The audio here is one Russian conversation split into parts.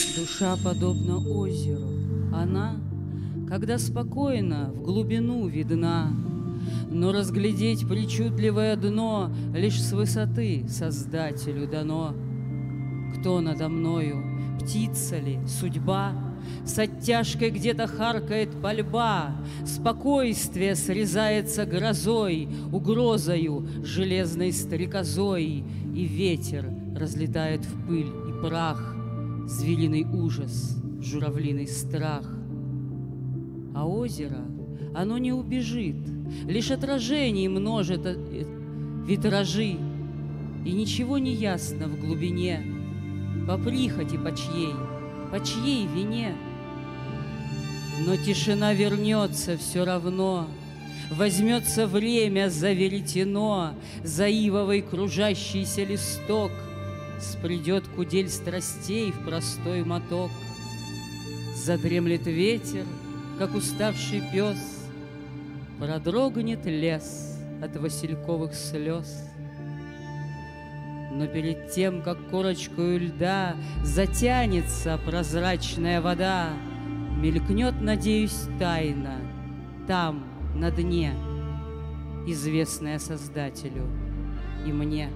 Душа подобна озеру, она, когда спокойно в глубину видна, но разглядеть причудливое дно лишь с высоты Создателю дано. Кто надо мною, птица ли, судьба? С оттяжкой где-то харкает пальба, спокойствие срезается грозой, угрозою железной стрекозой, и ветер разлетает в пыль и прах звериный ужас, журавлиный страх. А озеро, оно не убежит, лишь отражений множит витражи, и ничего не ясно в глубине, по прихоти по чьей вине. Но тишина вернется все равно, возьмется время за веретено, за ивовый кружащийся листок, спрядет кудель страстей в простой моток. Задремлет ветер, как уставший пес, продрогнет лес от васильковых слез. Но перед тем, как корочкою льда затянется прозрачная вода, мелькнет, надеюсь, тайна там, на дне, известная Создателю и мне.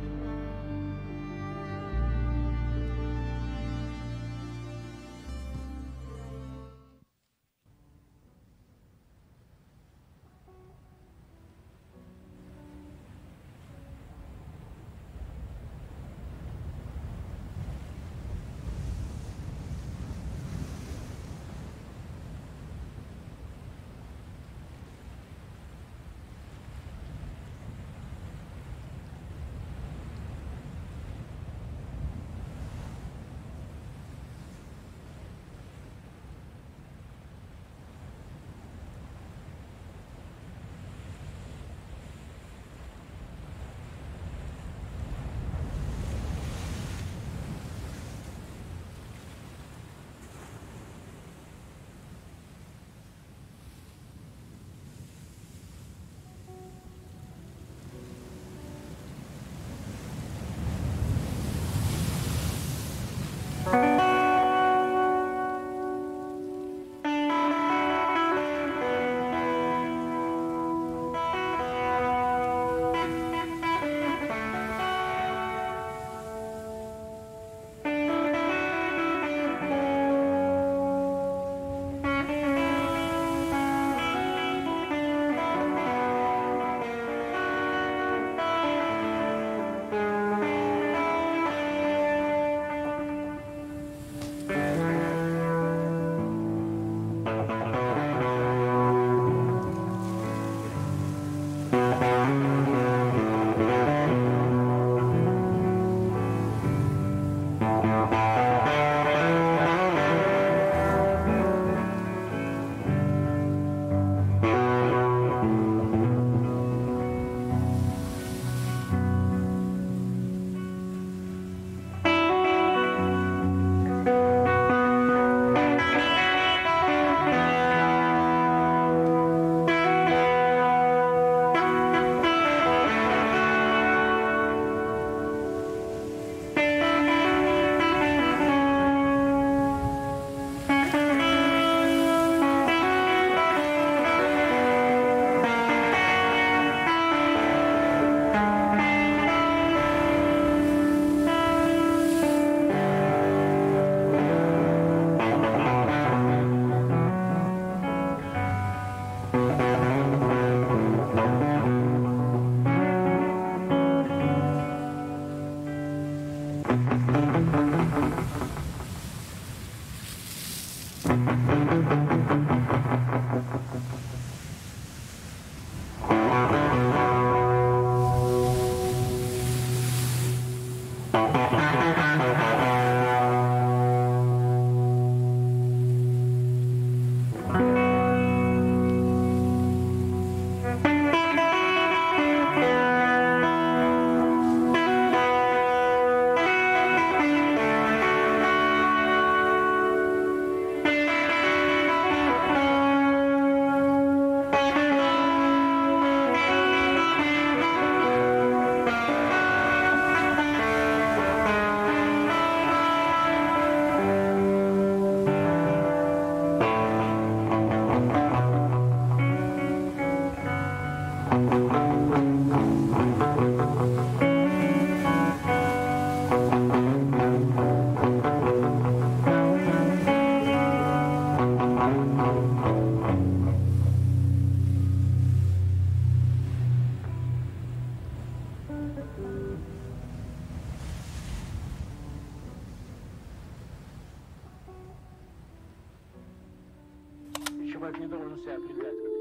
человек не должен себя определять как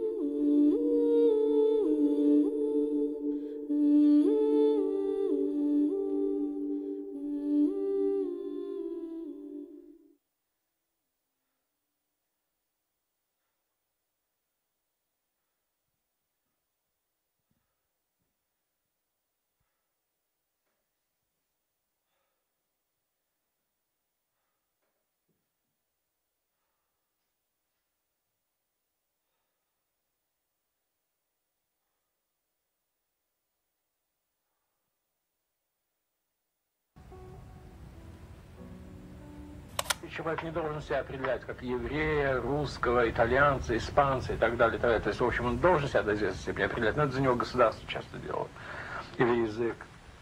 человек не должен себя определять как еврея, русского, итальянца, испанца и так далее, и так далее. То есть, в общем, он должен себя до известной степени определять, но это за него государство часто делает. Или язык.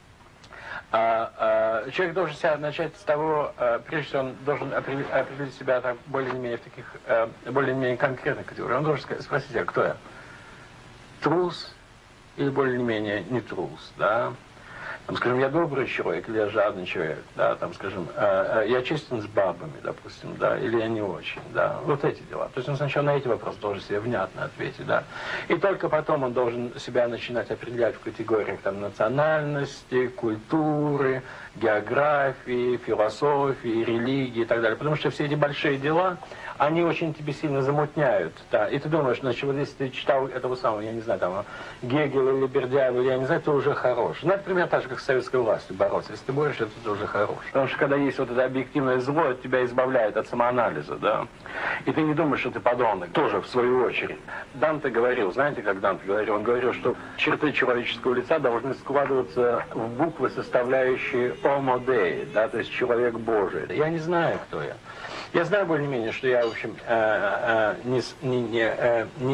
Человек должен себя начать с того, прежде всего, он должен определить себя так, более-менее в таких, более-менее конкретных категориях. Он должен спросить себя, кто я? Трус или более-менее не трус, да? Там, скажем, я добрый человек или я жадный человек, да, там, скажем, я честен с бабами, допустим, да, или я не очень, да, вот эти дела. То есть он сначала на эти вопросы должен себе внятно ответить, да, и только потом он должен себя начинать определять в категориях, там, национальности, культуры, географии, философии, религии и так далее, потому что все эти большие дела, они очень тебе сильно замутняют, да, и ты думаешь, значит, вот если ты читал этого самого, я не знаю, там, Гегеля или Бердяева, или я не знаю, ты уже хорош. Ну, это примерно так же, как с советской властью бороться. Если ты борешься, то ты уже хорош. Потому что когда есть вот это объективное зло, это тебя избавляет от самоанализа, да, и ты не думаешь, что ты подонок, тоже в свою очередь. Данте говорил, знаете, как Данте говорил? Он говорил, что черты человеческого лица должны складываться в буквы, составляющие Homo Dei, да, то есть человек Божий. Я не знаю, кто я. Я знаю более-менее, что я, в общем, не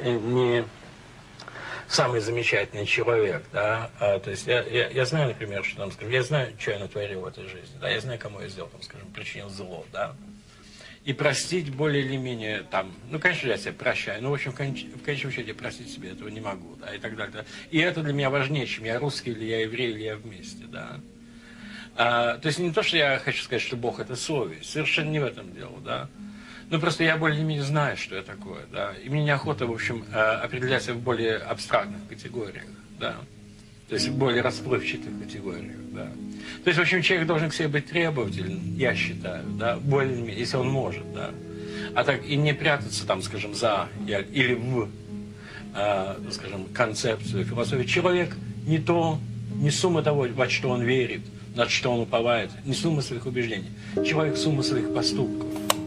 самый замечательный человек, да, то есть я знаю, например, что там, скажем, я знаю, что я натворил в этой жизни, да, я знаю, кому я сделал, там, скажем, причинил зло, да, и простить более или менее, там, ну, конечно, я себя прощаю, но, в общем, в конечном счете простить себе этого не могу, да, и так далее, да. И это для меня важнее, чем я русский, или я еврей, или я вместе, да. То есть не то, что я хочу сказать, что Бог – это совесть, совершенно не в этом дело, да. Ну, просто я более-менее знаю, что я такое, да. И мне неохота, в общем, определяться в более абстрактных категориях, да. То есть в более расплывчатых категориях, да. То есть, в общем, человек должен к себе быть требователен, я считаю, да, более-менее, если он может, да. А так и не прятаться там, скажем, за или в, скажем, концепцию, философию. Человек не то, не сумма того, во что он верит, на что он уповает, не сумма своих убеждений. Человек сумма своих поступков.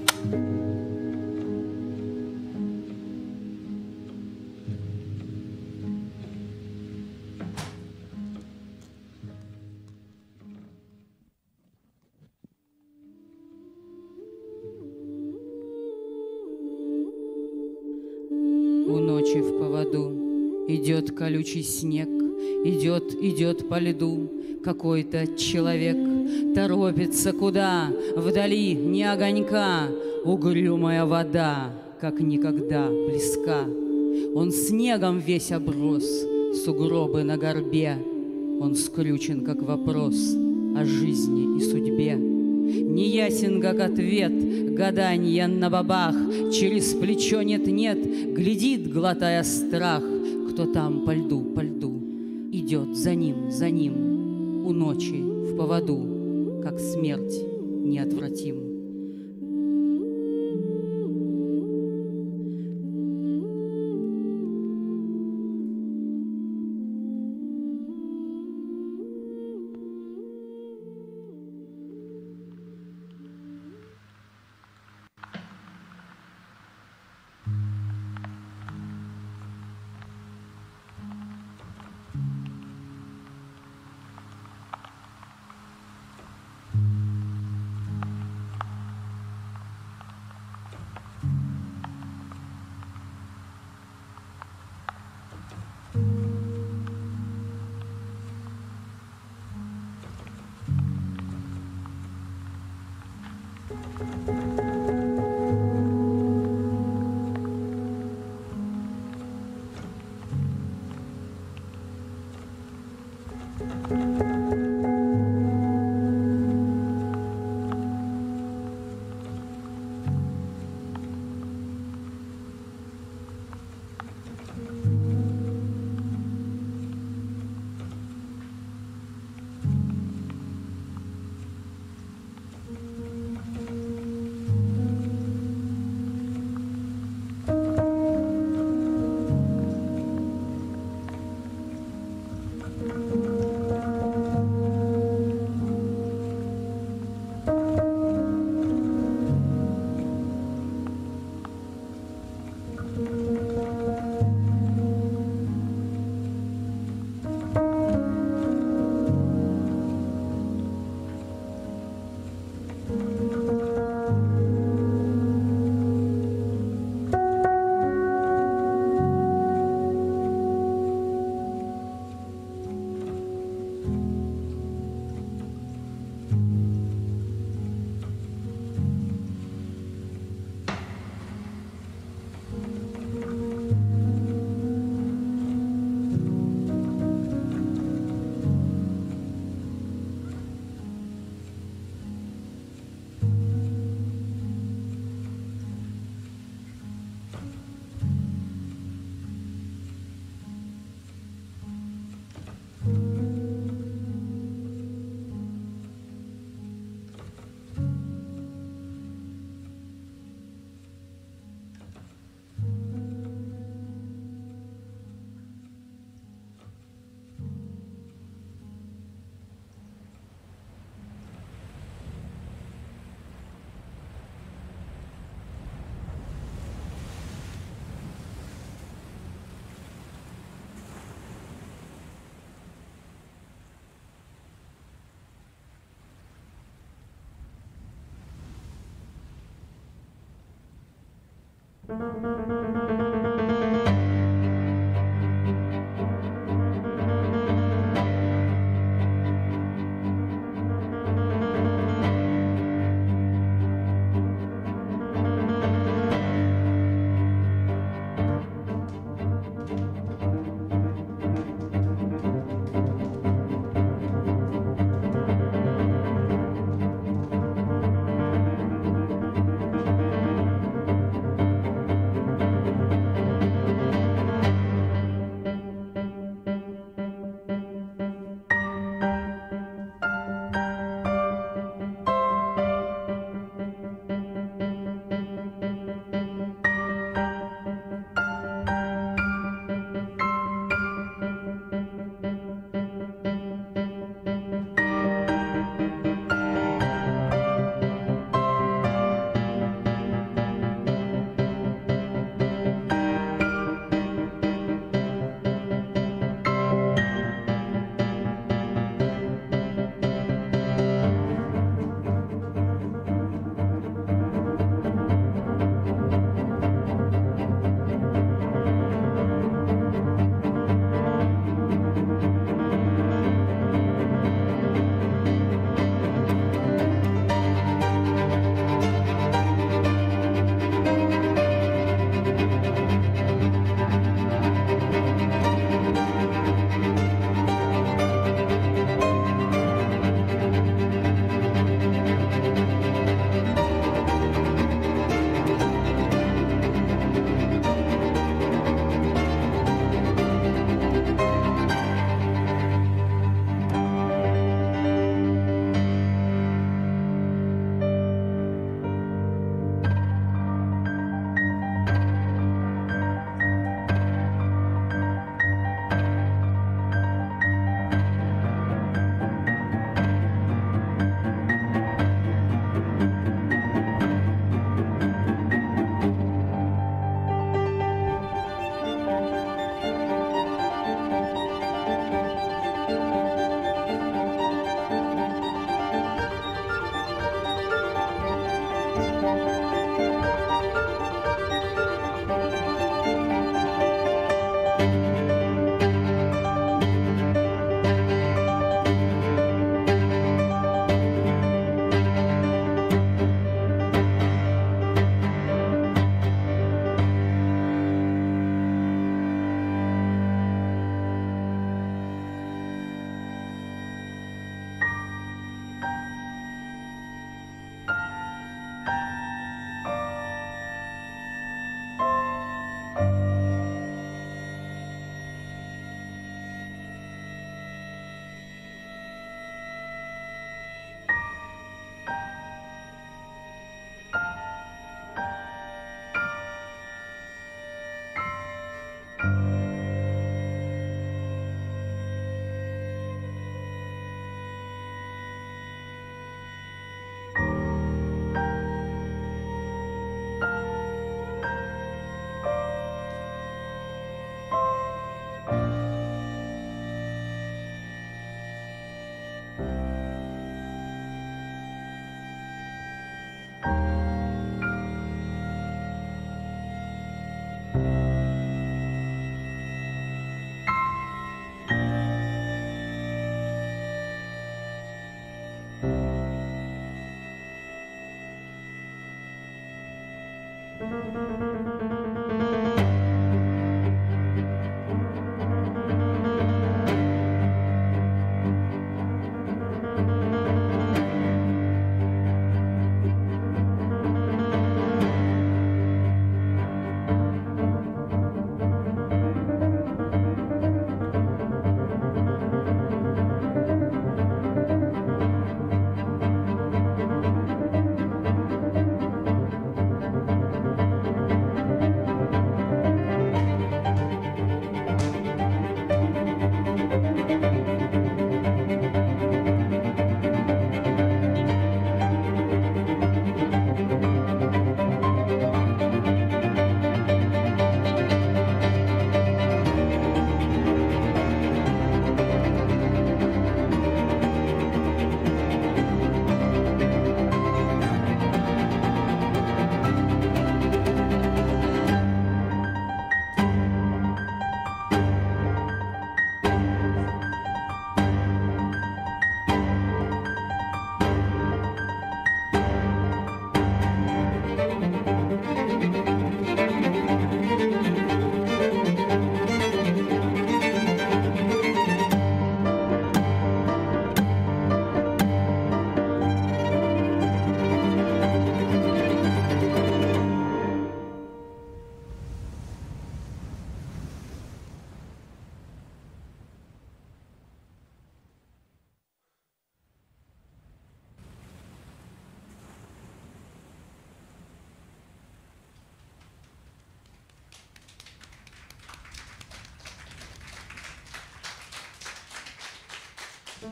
У ночи в поводу идет колючий снег, идет по льду. Какой-то человек торопится куда? Вдали ни огонька, угрюмая вода, как никогда близка. Он снегом весь оброс, сугробы на горбе. Он скрючен, как вопрос о жизни и судьбе. Неясен, как ответ, гаданья на бабах. Через плечо нет-нет, глядит, глотая страх. Кто там по льду, идет за ним. У ночи в поводу, как смерть неотвратим.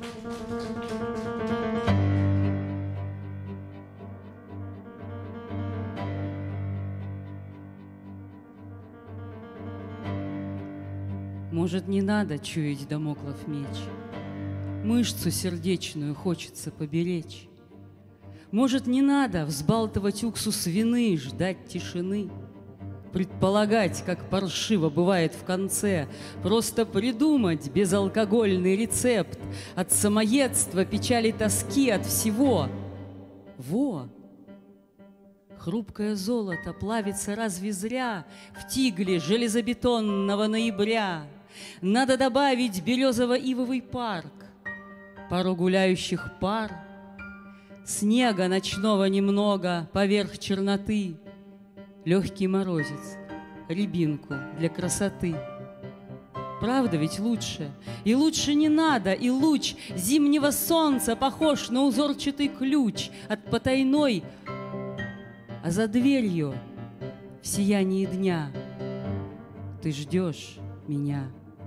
Может, не надо чуять дамоклов меч, мышцу сердечную хочется поберечь. Может, не надо взбалтывать уксус вины, ждать тишины, предполагать, как паршиво бывает в конце, просто придумать безалкогольный рецепт от самоедства, печали, тоски, от всего. Во! Хрупкое золото плавится разве зря в тигле железобетонного ноября? Надо добавить березово-ивовый парк, пару гуляющих пар, снега ночного немного поверх черноты, легкий морозец, рябинку для красоты. Правда ведь лучше? И лучше не надо, и луч зимнего солнца похож на узорчатый ключ от потайной, а за дверью в сиянии дня ты ждешь меня.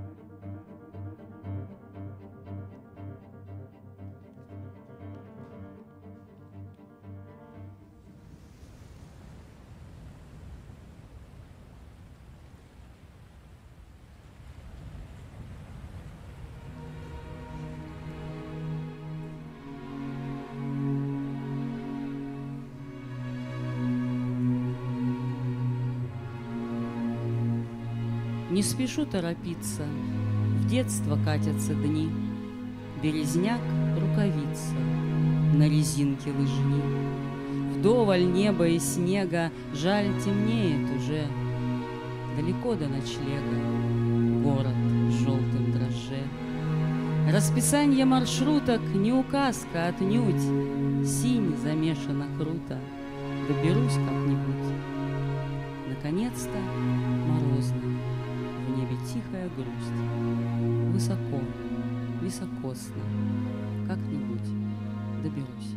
Не спешу торопиться, в детство катятся дни, березняк — рукавица, на резинке лыжни. Вдоволь неба и снега, жаль, темнеет уже. Далеко до ночлега, город в желтом дрожже. Расписание маршруток не указка отнюдь, синь замешана круто, доберусь как-нибудь. Наконец-то морозно. В небе тихая грусть, высоко, високосно, как-нибудь доберусь.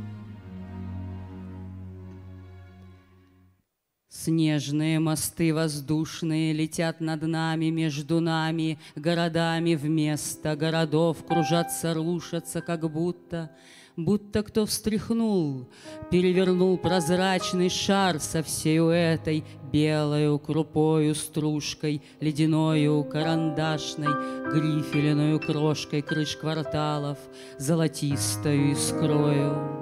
Снежные мосты воздушные летят над нами, между нами, городами вместо городов кружатся, рушатся, как будто кто встряхнул, перевернул прозрачный шар со всею этой белою крупою стружкой, ледяною карандашной, грифелиною крошкой крыш кварталов, золотистою искрою.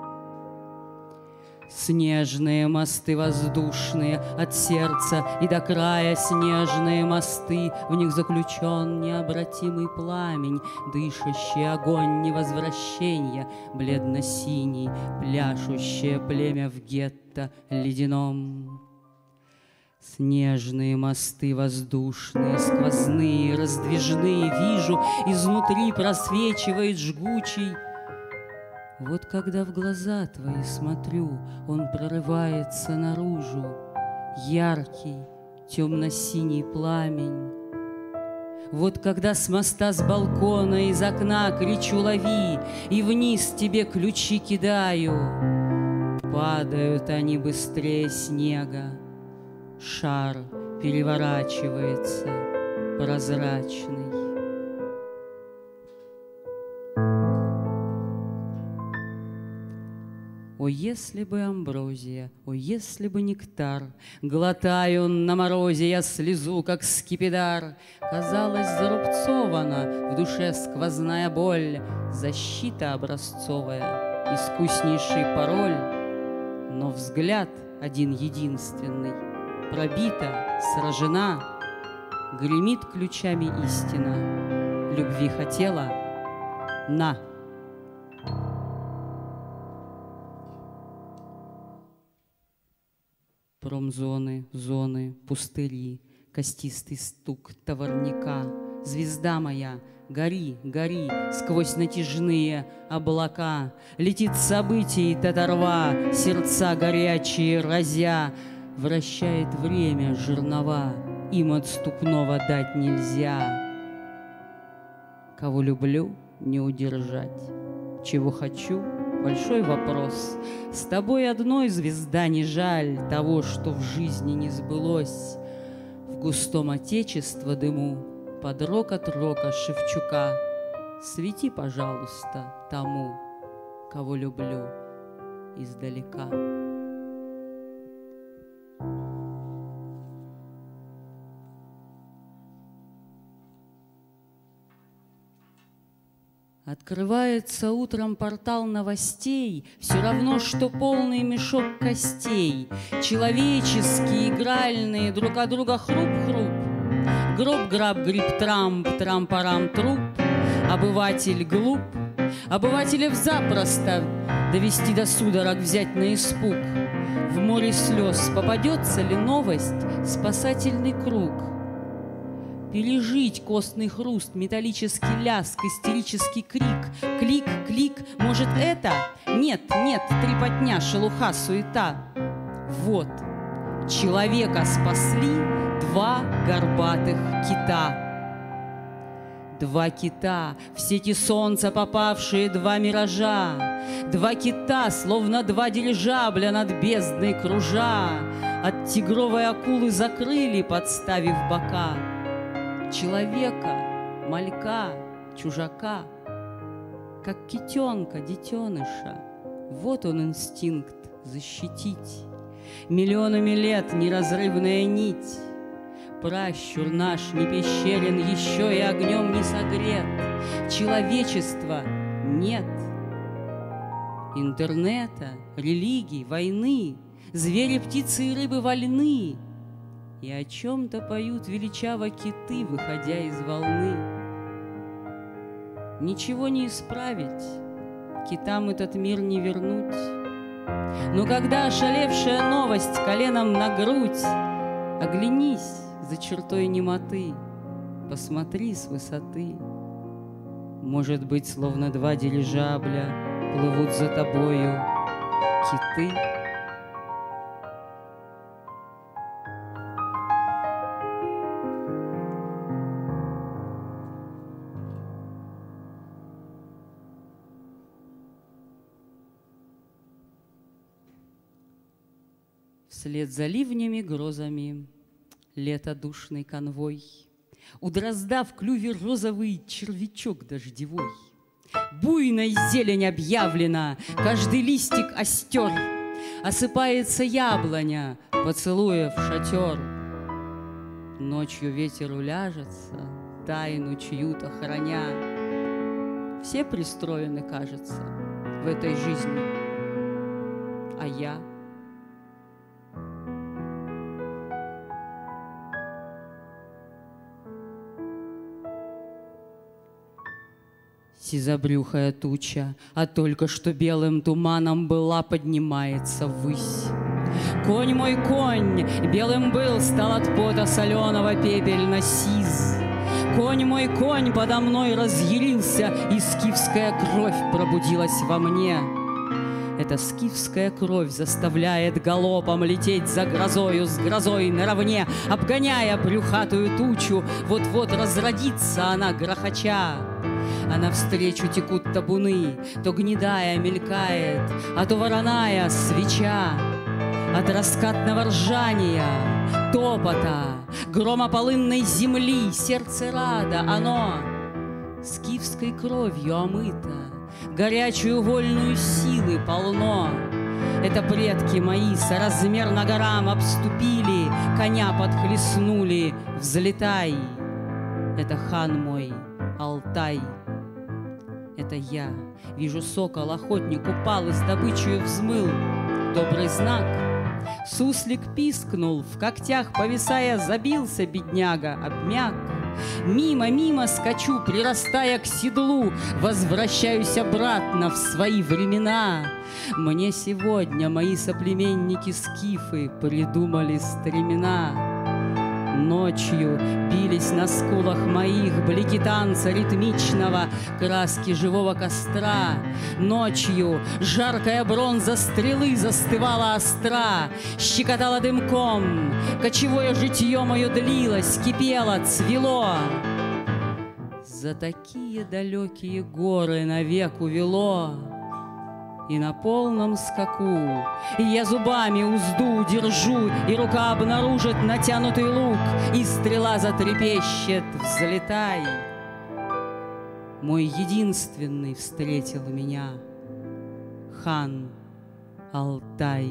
Снежные мосты воздушные, от сердца и до края снежные мосты, в них заключен необратимый пламень, дышащий огонь невозвращения, бледно-синий, пляшущее племя в гетто ледяном. Снежные мосты воздушные, сквозные, раздвижные, вижу, изнутри просвечивает жгучий. Вот когда в глаза твои смотрю, он прорывается наружу, яркий, темно-синий пламень. Вот когда с моста, с балкона, из окна кричу «лови!» и вниз тебе ключи кидаю, падают они быстрее снега, шар переворачивается прозрачный. О, если бы амброзия, о, если бы нектар, глотаю на морозе я слезу, как скипидар. Казалось, зарубцована в душе сквозная боль, защита образцовая, искуснейший пароль. Но взгляд один-единственный, пробита, сражена, гремит ключами истина. Любви хотела — на! Промзоны, зоны, пустыри, костистый стук товарняка. Звезда моя, гори, гори сквозь натяжные облака. Летит событий татарва, сердца горячие разя. Вращает время жернова, им отступного дать нельзя. Кого люблю, не удержать, чего хочу — большой вопрос. С тобой одной, звезда, не жаль того, что в жизни не сбылось. В густом отечества дыму под рокот рока Шевчука Свети, пожалуйста, тому, кого люблю издалека. Открывается утром портал новостей, все равно, что полный мешок костей. Человеческие, игральные, друг от друга хруп-хруп. Гроб-граб-гриб-трамп, трам-парам-труп. Обыватель глуп, обывателев запросто довести до судорог, взять на испуг. В море слез попадется ли новость, спасательный круг? Пережить костный хруст, металлический лязг, истерический крик, клик, клик, может это? Нет, нет, трепотня, шелуха, суета. Вот, человека спасли два горбатых кита. Два кита, в сети солнца попавшие два миража. Два кита, словно два дирижабля над бездной кружа. От тигровой акулы закрыли, подставив бока. Человека, малька, чужака, как китенка, детеныша. Вот он инстинкт защитить. Миллионами лет неразрывная нить. Пращур наш не пещерен, еще и огнем не согрет. Человечества нет. Интернета, религий, войны, звери, птицы и рыбы вольны. И о чем-то поют величаво киты, выходя из волны. Ничего не исправить, китам этот мир не вернуть. Но когда ошалевшая новость коленом на грудь, оглянись за чертой немоты, посмотри с высоты. Может быть, словно два дирижабля плывут за тобою киты. Вслед за ливнями, грозами, лето душный конвой. У дрозда в клюве розовый червячок дождевой. Буйной зелень объявлена, каждый листик остер. Осыпается яблоня, поцелуя в шатер. Ночью ветер уляжется, тайну чью-то храня. Все пристроены, кажется, в этой жизни, а я... Сизобрюхая туча, а только что белым туманом была, поднимается ввысь. Конь мой конь, белым был, стал от пота соленого пепельно-сиз. Конь мой конь подо мной разъярился, и скифская кровь пробудилась во мне. Эта скифская кровь заставляет галопом лететь за грозою, с грозой наравне, обгоняя брюхатую тучу. Вот-вот разродится она грохоча. А навстречу текут табуны, то гнедая мелькает, а то вороная свеча. От раскатного ржания, топота, грома полынной земли сердце рада, оно скифской кровью омыто, горячую вольную силы полно. Это предки мои соразмерно горам обступили, коня подхлестнули, взлетай. Это хан мой, Алтай. Это я, вижу сокол, охотник упал и с добычей взмыл. Добрый знак. Суслик пискнул, в когтях повисая, забился бедняга, обмяк. Мимо, мимо скачу, прирастая к седлу, возвращаюсь обратно в свои времена. Мне сегодня мои соплеменники-скифы придумали стремена. Ночью бились на скулах моих блики танца ритмичного, краски живого костра. Ночью жаркая бронза стрелы застывала остра, щекотала дымком, кочевое житье мое длилось, кипело, цвело. За такие далекие горы навек увело. И на полном скаку я зубами узду держу, и рука обнаружит натянутый лук, и стрела затрепещет, взлетай. мой единственный встретил меня, хан Алтай.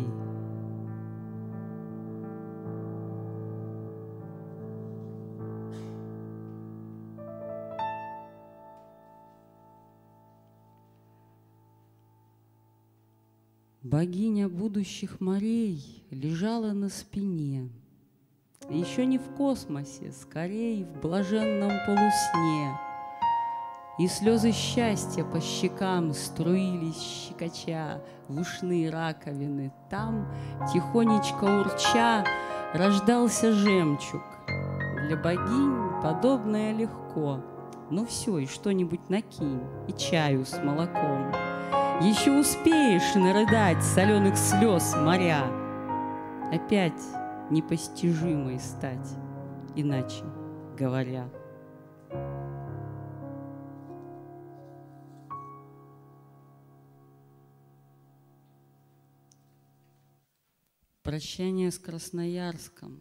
Богиня будущих морей лежала на спине, еще не в космосе, скорее в блаженном полусне, и слезы счастья по щекам струились щекоча в ушные раковины. Там, тихонечко урча, рождался жемчуг. Для богинь подобное легко. Ну все, и что-нибудь накинь, и чаю с молоком. Еще успеешь нарыдать соленых слез моря, опять непостижимой стать, иначе говоря. Прощание с Красноярском.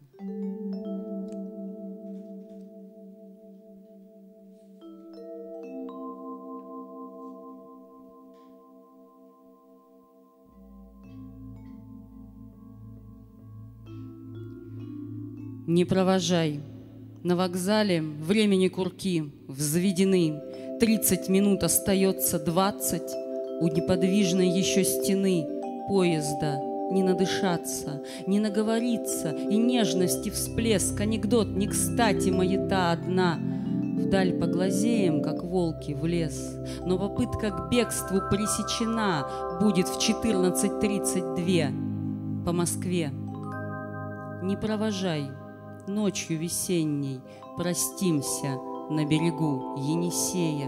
Не провожай. На вокзале времени курки взведены. 30 минут остается 20. У неподвижной еще стены поезда не надышаться, не наговориться, и нежности всплеск, анекдот не кстати, маята одна. Вдаль поглазеем, как волки в лес, но попытка к бегству пресечена будет в 14:32 по Москве. Не провожай. Ночью весенней простимся на берегу Енисея.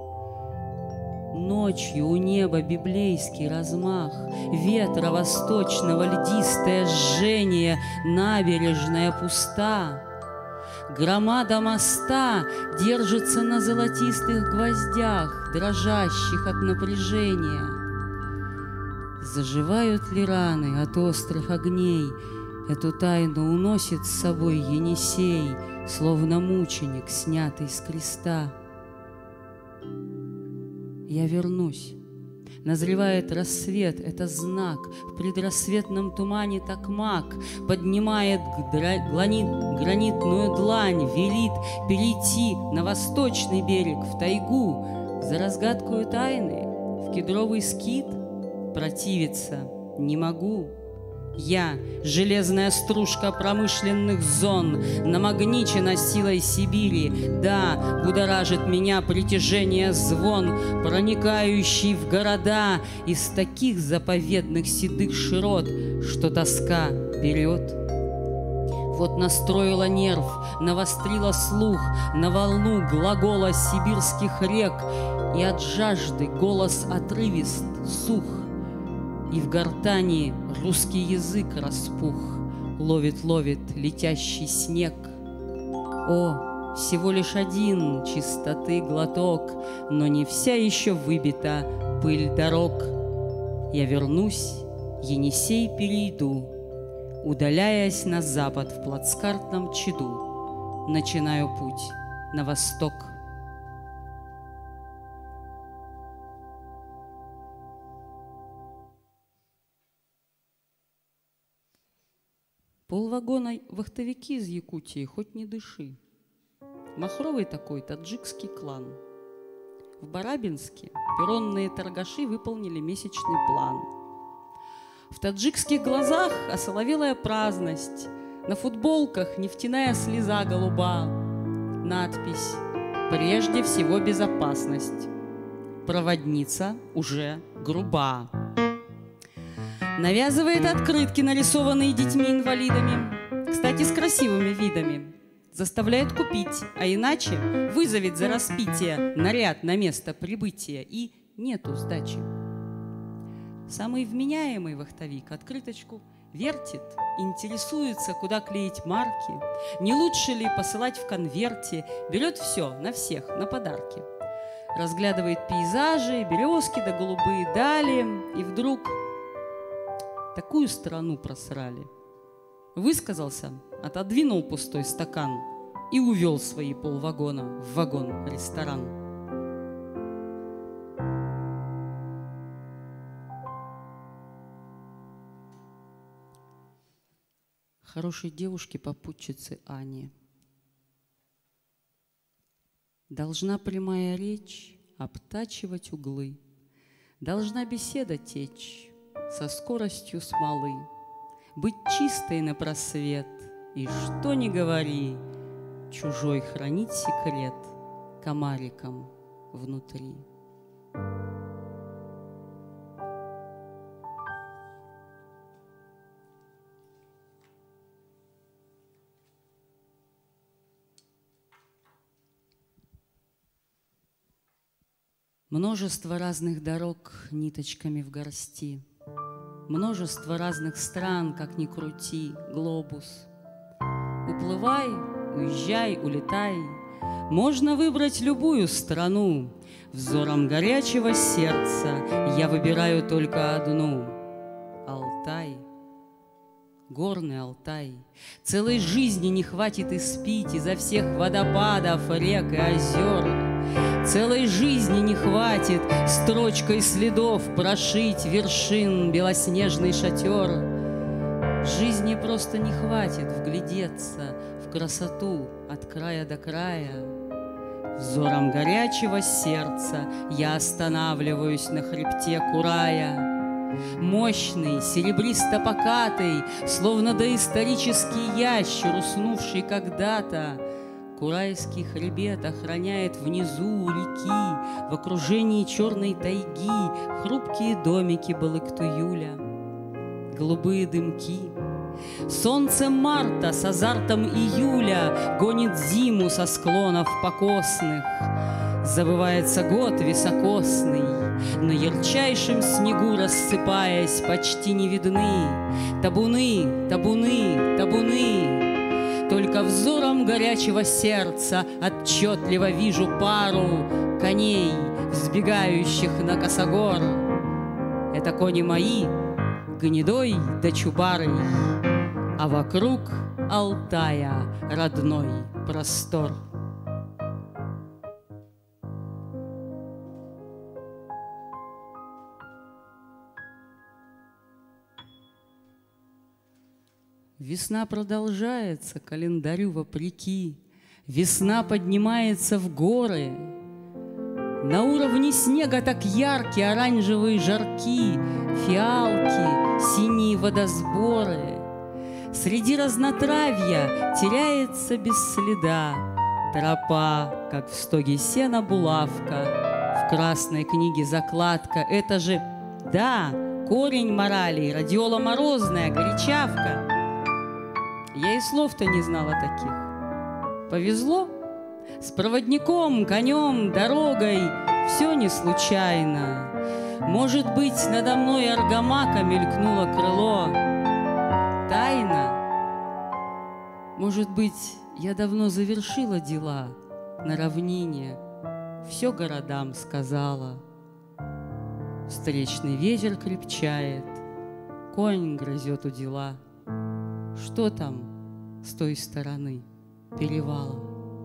Ночью у неба библейский размах, ветра восточного льдистое жжение, набережная пуста. Громада моста держится на золотистых гвоздях, дрожащих от напряжения. Заживают ли раны от острых огней? Эту тайну уносит с собой Енисей, словно мученик, снятый с креста. Я вернусь. Назревает рассвет, это знак. В предрассветном тумане токмак поднимает гранитную длань, велит перейти на восточный берег, в тайгу, за разгадкою тайны, в кедровый скит. Противиться не могу. Я, железная стружка промышленных зон, намагничена силой Сибири. Да, будоражит меня притяжение звон, проникающий в города из таких заповедных седых широт, что тоска берет. Вот настроила нерв, навострила слух на волну глагола сибирских рек, и от жажды голос отрывист, сух. И в гортани русский язык распух, ловит летящий снег. О, всего лишь один чистоты глоток, но не вся еще выбита пыль дорог. Я вернусь, Енисей перейду, удаляясь на запад в плацкартном чаду, начинаю путь на восток. Полвагона вахтовики из Якутии, хоть не дыши. Махровый такой таджикский клан. В Барабинске перронные торгаши выполнили месячный план. В таджикских глазах осоловелая праздность, на футболках нефтяная слеза голуба. Надпись «Прежде всего безопасность». Проводница уже груба. Навязывает открытки, нарисованные детьми-инвалидами, кстати, с красивыми видами. Заставляет купить, а иначе вызовет за распитие наряд на место прибытия, и нету сдачи. Самый вменяемый вахтовик открыточку вертит, интересуется, куда клеить марки, не лучше ли посылать в конверте, берет все на всех, на подарки. Разглядывает пейзажи, березки да голубые дали, и вдруг такую страну просрали. Высказался, отодвинул пустой стакан и увел свои полвагона в вагон-ресторан. хорошей девушке-попутчице Ане. Должна прямая речь обтачивать углы, должна беседа течь со скоростью смолы, быть чистой на просвет, и что ни говори, чужой хранить секрет комариком внутри. Множество разных дорог ниточками в горсти, множество разных стран, как ни крути, глобус. Уплывай, уезжай, улетай, можно выбрать любую страну. Взором горячего сердца я выбираю только одну — Алтай. Горный Алтай. Целой жизни не хватит испить изо всех водопадов, рек и озер. Целой жизни не хватит строчкой следов прошить вершин белоснежный шатер. Жизни просто не хватит вглядеться в красоту от края до края. Взором горячего сердца я останавливаюсь на хребте Курая. Мощный, серебристо-покатый, словно доисторический ящер, уснувший когда-то, Курайский хребет охраняет внизу у реки, в окружении черной тайги, хрупкие домики Балыктуюля, голубые дымки. Солнце марта с азартом июля гонит зиму со склонов покосных. Забывается год високосный, на ярчайшем снегу рассыпаясь, почти не видны табуны, табуны, табуны. Только взором горячего сердца отчетливо вижу пару коней, взбегающих на косогор. Это кони мои, Гнедой да Чубарый, а вокруг Алтая родной простор. Весна продолжается календарю вопреки, весна поднимается в горы. На уровне снега так яркие оранжевые жарки, фиалки, синие водосборы. Среди разнотравья теряется без следа тропа, как в стоге сена булавка, в красной книге закладка. Это же, да, корень морали, радиола морозная, горячавка. Я и слов-то не знала таких. Повезло? С проводником, конем, дорогой все не случайно. Может быть, надо мной аргамака мелькнуло крыло. Тайна? Может быть, я давно завершила дела на равнине, все городам сказала. Встречный ветер крепчает, конь грызет у дела. Что там с той стороны перевала?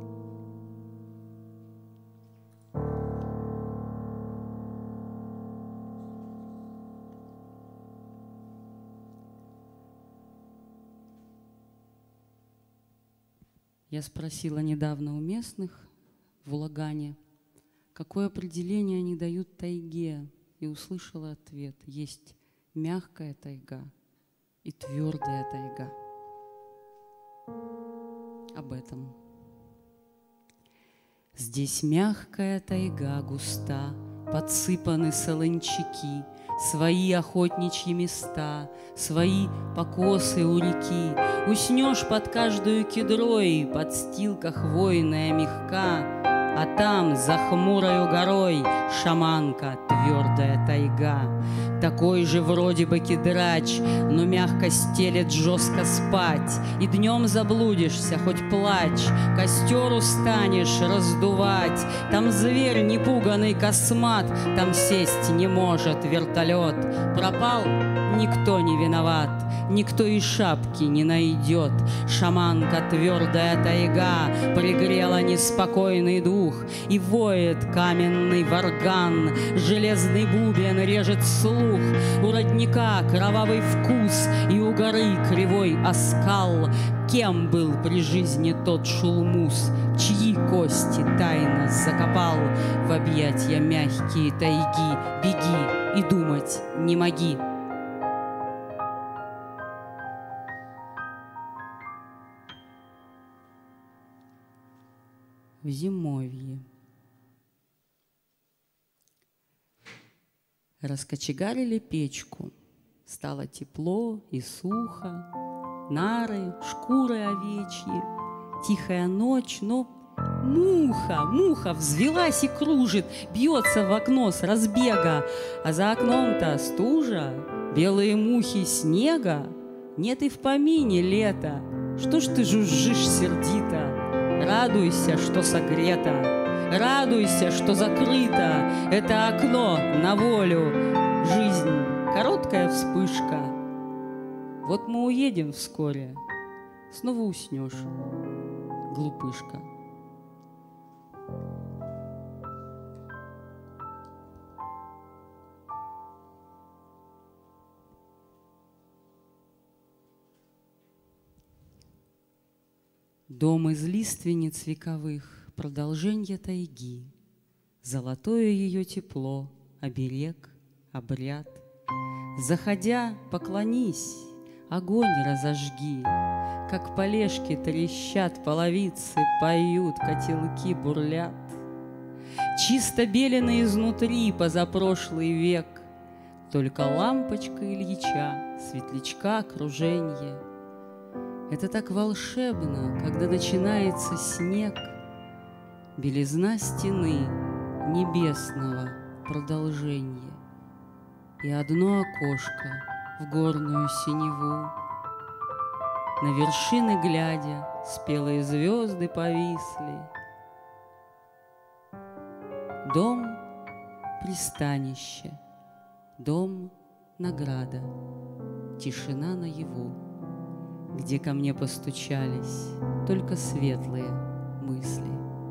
Я спросила недавно у местных в Улагане, какое определение они дают тайге, и услышала ответ: есть мягкая тайга и твердая тайга. Об этом. Здесь мягкая тайга густа, подсыпаны солончаки, свои охотничьи места, свои покосы у реки. Уснешь под каждую кедрой, подстилка хвойная мягка, а там за хмурою горой шаманка, твердая тайга. Такой же вроде бы кедрач, но мягко стелет жестко спать. И днем заблудишься, хоть плачь, костер устанешь раздувать. Там зверь непуганный космат, там сесть не может вертолет. Пропал — никто не виноват, никто и шапки не найдет. Шаманка, твердая тайга, пригрела неспокойный дух, и воет каменный варган, железный бубен режет слух. У родника кровавый вкус, и у горы кривой оскал. Кем был при жизни тот шулмус, чьи кости тайно закопал? В объятья мягкие тайги беги и думать не моги. В зимовье. Раскочегарили печку, стало тепло и сухо, нары, шкуры овечьи, тихая ночь, но муха взвелась и кружит, бьется в окно с разбега, а за окном-то стужа, белые мухи снега, нет и в помине лета. Что ж ты жужжишь сердито? Радуйся, что согрето, радуйся, что закрыто это окно на волю. Жизнь — короткая вспышка. Вот мы уедем вскоре, снова уснешь, глупышка. Дом из лиственниц вековых, продолженье тайги, золотое ее тепло, оберег, обряд. Заходя, поклонись, огонь разожги, как полежки трещат половицы, поют, котелки бурлят. Чисто беленый изнутри позапрошлый век, только лампочка Ильича, светлячка окруженье. Это так волшебно, когда начинается снег, белизна стены небесного продолжения, и одно окошко в горную синеву. На вершины глядя, спелые звезды повисли. Дом — пристанище, дом — награда, тишина наяву, где ко мне постучались только светлые мысли.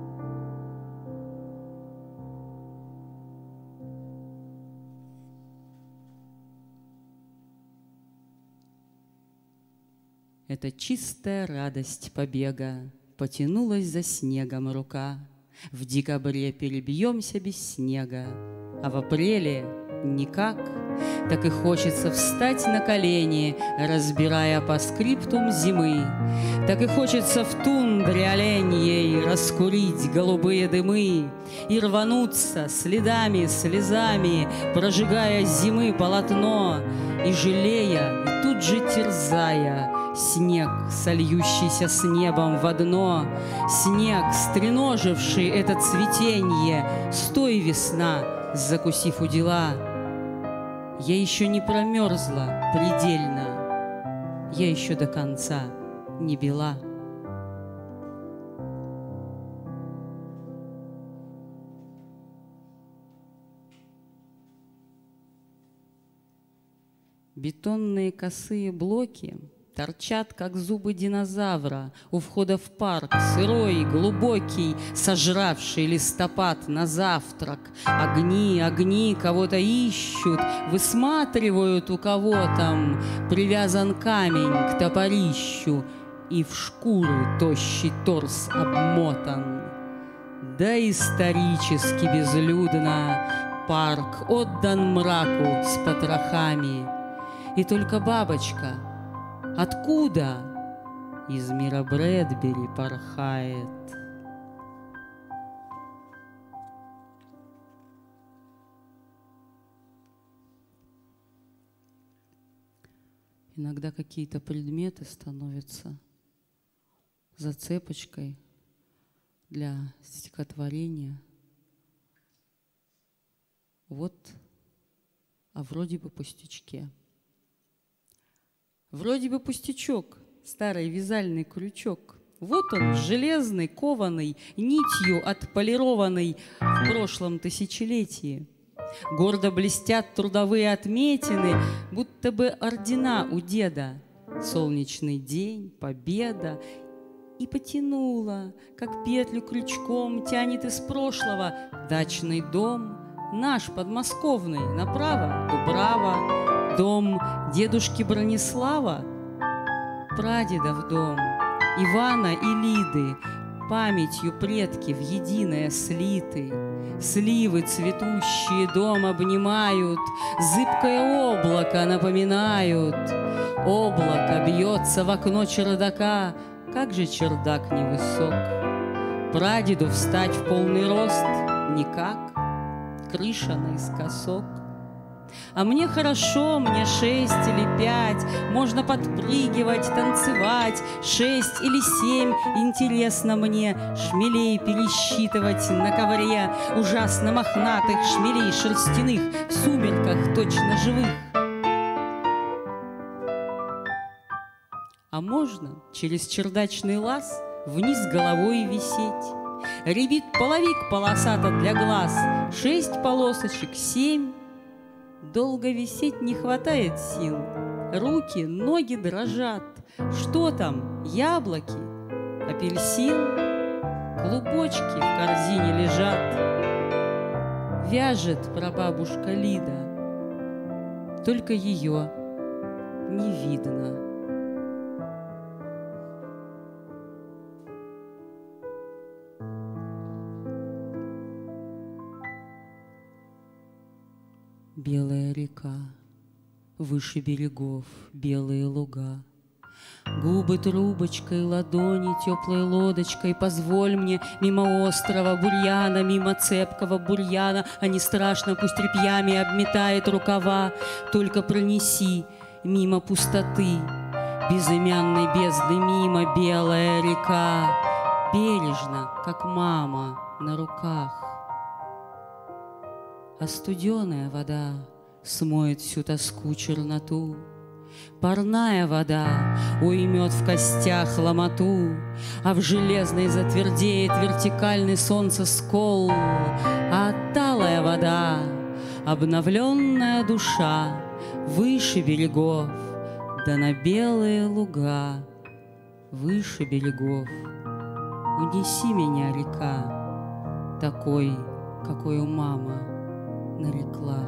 Это чистая радость побега, потянулась за снегом рука. В декабре перебьемся без снега, а в апреле никак. Так и хочется встать на колени, разбирая по скриптум зимы. Так и хочется в тундре оленьей раскурить голубые дымы и рвануться следами, слезами, прожигая зимы полотно, и жалея, и тут же терзая снег, сольющийся с небом в одно, снег, стреноживший это цветенье. Стой, весна, закусив удила. Я еще не промерзла предельно, я еще до конца не бела. Бетонные косые блоки торчат, как зубы динозавра, у входа в парк, сырой, глубокий, сожравший листопад на завтрак. Огни, огни кого-то ищут, высматривают, у кого там привязан камень к топорищу, и в шкуры тощий торс обмотан. Да исторически безлюдно парк отдан мраку с потрохами, и только бабочка откуда из мира Брэдбери порхает. Иногда какие-то предметы становятся зацепочкой для стихотворения. Вот о вроде бы пустячке. Вроде бы пустячок, старый вязальный крючок. Вот он, железный, кованый, нитью отполированный в прошлом тысячелетии. Гордо блестят трудовые отметины, будто бы ордена у деда. Солнечный день, победа. И потянула, как петлю крючком тянет из прошлого дачный дом наш подмосковный, направо Дубрава, дом дедушки Бронислава, прадедов дом Ивана и Лиды, памятью предки в единое слиты. Сливы цветущие дом обнимают, зыбкое облако напоминают. Облако бьется в окно чердака, как же чердак невысок. Прадеду встать в полный рост никак, крыша наискосок. А мне хорошо, мне 6 или 5, можно подпрыгивать, танцевать, 6 или 7, интересно мне шмелей пересчитывать на ковре, ужасно мохнатых шмелей шерстяных, в сумерках точно живых. А можно через чердачный лаз вниз головой висеть. Рябит половик полосато для глаз, 6 полосочек, 7. Долго висеть не хватает сил, руки, ноги дрожат. Что там, яблоки, апельсин? Клубочки в корзине лежат. Вяжет прабабушка Лида, только ее не видно. Белая река, выше берегов белые луга. Губы трубочкой, ладони теплой лодочкой. Позволь мне мимо острова бурьяна, мимо цепкого бурьяна, а не страшно, пусть репьями обметает рукава. Только пронеси мимо пустоты, безымянной бездны мимо, белая река, бережно, как мама на руках. А студеная вода смоет всю тоску, черноту. Парная вода уймет в костях ломоту, а в железной затвердеет вертикальный солнцескол. А талая вода, обновленная душа, выше берегов, да на белые луга, выше берегов. Унеси меня, река, такой, какой мама нарекла.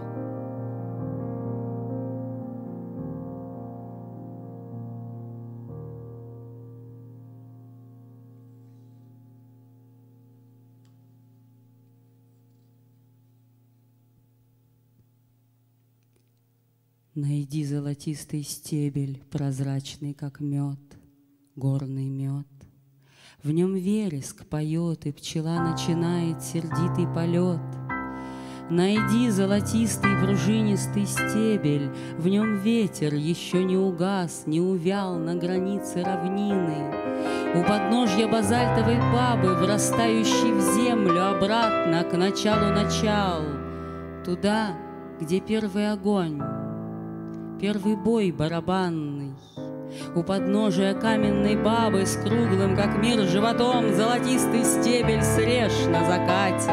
Найди золотистый стебель, прозрачный, как мед, горный мед. В нем вереск поет, и пчела начинает сердитый полет. Найди золотистый пружинистый стебель, в нем ветер еще не угас, не увял на границе равнины. У подножья базальтовой бабы, врастающей в землю обратно к началу начал, туда, где первый огонь, первый бой барабанный. У подножия каменной бабы с круглым, как мир, животом золотистый стебель срежь на закате,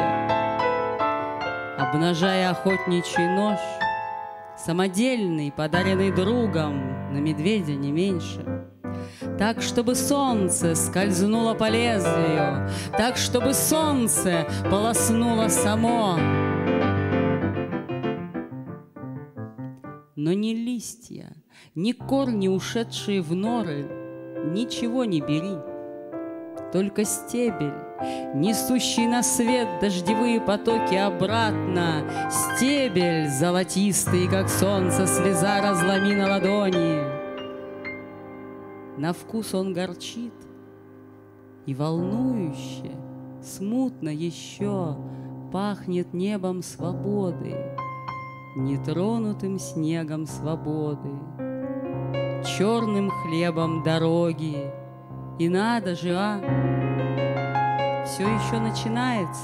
обнажая охотничий нож, самодельный, подаренный другом, на медведя не меньше. Так, чтобы солнце скользнуло по лезвию, так, чтобы солнце полоснуло само. Но ни листья, ни корни, ушедшие в норы, ничего не бери. Только стебель, несущий на свет дождевые потоки обратно. Стебель золотистый, как солнце, слеза разломи на ладони. На вкус он горчит, и волнующе, смутно еще пахнет небом свободы, нетронутым снегом свободы, черным хлебом дороги. И надо же, все еще начинается.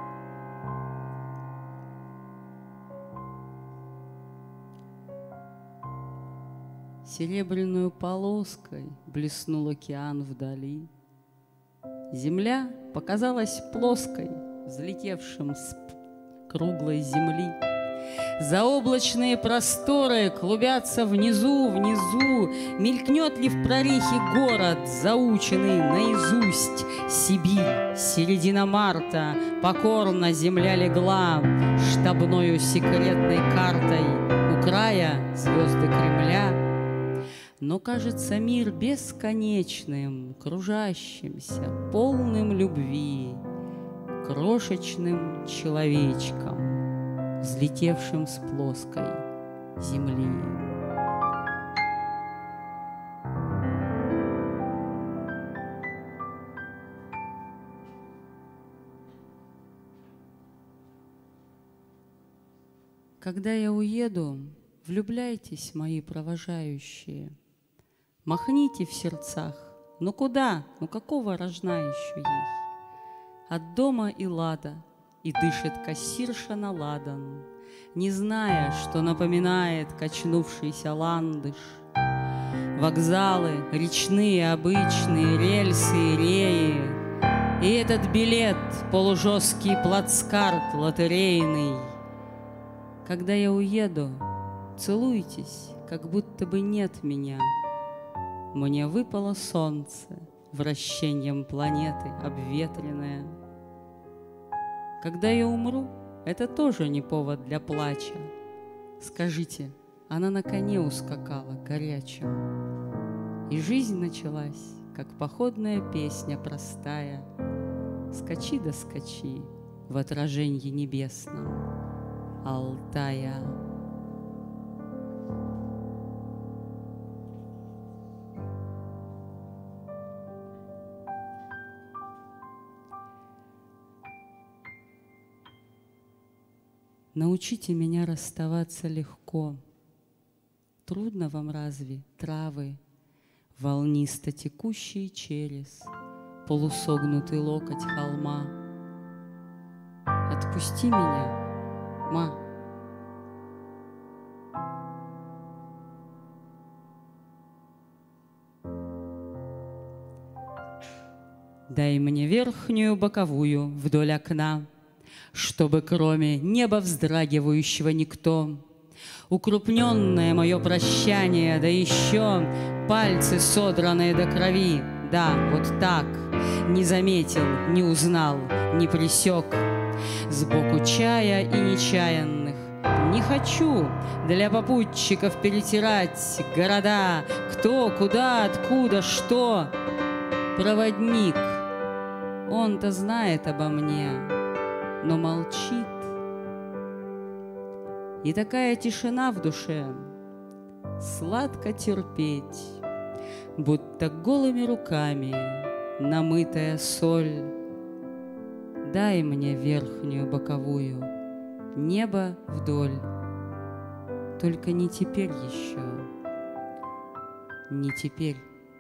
Серебряную полоской блеснул океан вдали. Земля показалась плоской, взлетевшим с круглой земли. Заоблачные просторы клубятся внизу, мелькнет ли в прорехе город, заученный наизусть? Сибирь, середина марта, покорно земля легла штабною секретной картой у края звезды Кремля. Но кажется мир бесконечным, кружащимся, полным любви, крошечным человечком, взлетевшим с плоской земли. Когда я уеду, влюбляйтесь, мои провожающие. Махните в сердцах, ну куда, ну какого рожна еще ей? От дома и лада, и дышит кассирша на ладан, не зная, что напоминает качнувшийся ландыш. Вокзалы, речные, обычные, рельсы и реи, и этот билет, полужесткий плацкарт лотерейный. Когда я уеду, целуйтесь, как будто бы нет меня. Мне выпало солнце, вращением планеты обветренное. Когда я умру, это тоже не повод для плача. Скажите, она на коне ускакала горячим, и жизнь началась, как походная песня простая. Скачи да скачи в отражении небесном Алтая. Научите меня расставаться легко. Трудно вам разве, травы, волнисто текущие через полусогнутый локоть холма? Отпусти меня, ма. Дай мне верхнюю боковую вдоль окна, чтобы кроме неба вздрагивающего никто, укрупненное мое прощание, да еще пальцы содранные до крови, да, вот так, не заметил, не узнал, не пресек, сбоку чая и нечаянных. Не хочу для попутчиков перетирать города, кто, куда, откуда, что. Проводник, он-то знает обо мне, но молчит. И такая тишина в душе, сладко терпеть, будто голыми руками намытая соль. Дай мне верхнюю боковую, небо вдоль, только не теперь еще, не теперь.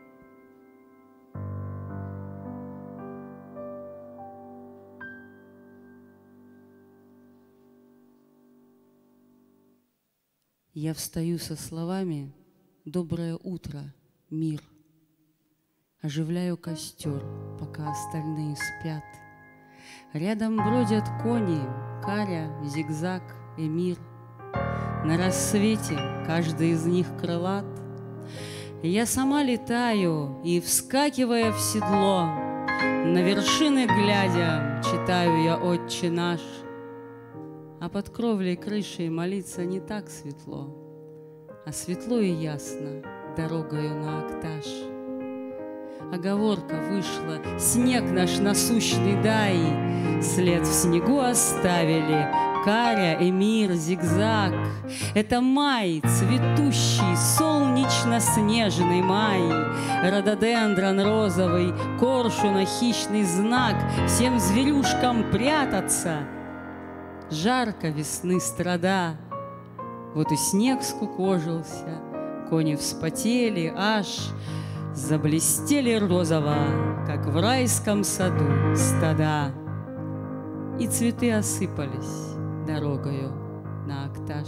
Я встаю со словами «Доброе утро, мир». Оживляю костер, пока остальные спят. Рядом бродят кони, Каря, Зигзаг, Эмир. На рассвете каждый из них крылат. Я сама летаю и, вскакивая в седло, на вершины глядя, читаю я «Отче наш». А под кровлей крышей молиться не так светло, а светло и ясно дорогою на Акташ. Оговорка вышла, снег наш насущный дай, след в снегу оставили Каря, Эмир, Зигзаг. Это май, цветущий, солнечно-снежный май, рододендрон розовый, коршуна хищный знак, всем зверюшкам прятаться. Жарко весны страда, вот и снег скукожился, кони вспотели, аж заблестели розово, как в райском саду стада, и цветы осыпались дорогою на Акташ.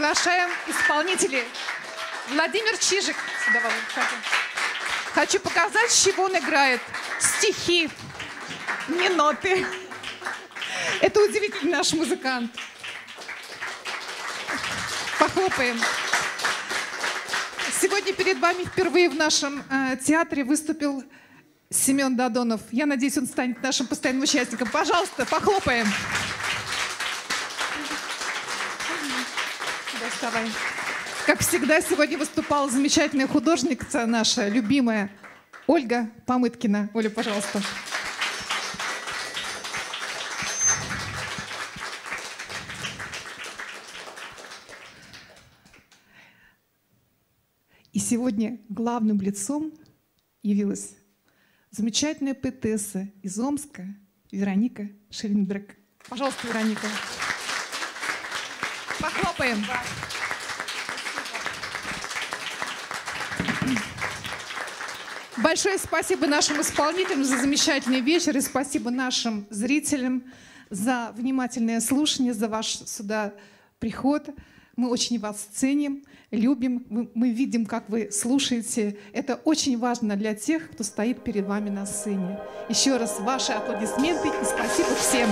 Приглашаем исполнителей. Владимир Чижик. Сюда, Володя. Хочу показать, с чего он играет. Стихи, не ноты. Это удивительный наш музыкант. Похлопаем. Сегодня перед вами впервые в нашем театре выступил Семен Додонов. Я надеюсь, он станет нашим постоянным участником. Пожалуйста, похлопаем. Доставай. Как всегда, сегодня выступала замечательная художница, наша любимая Ольга Помыткина. Оля, пожалуйста. И сегодня главным лицом явилась замечательная поэтесса из Омска Вероника Шелленберг. Пожалуйста, Вероника. Похлопаем. Большое спасибо нашим исполнителям за замечательный вечер и спасибо нашим зрителям за внимательное слушание, за ваш сюда приход. Мы очень вас ценим, любим, мы видим, как вы слушаете. Это очень важно для тех, кто стоит перед вами на сцене. Еще раз ваши аплодисменты и спасибо всем.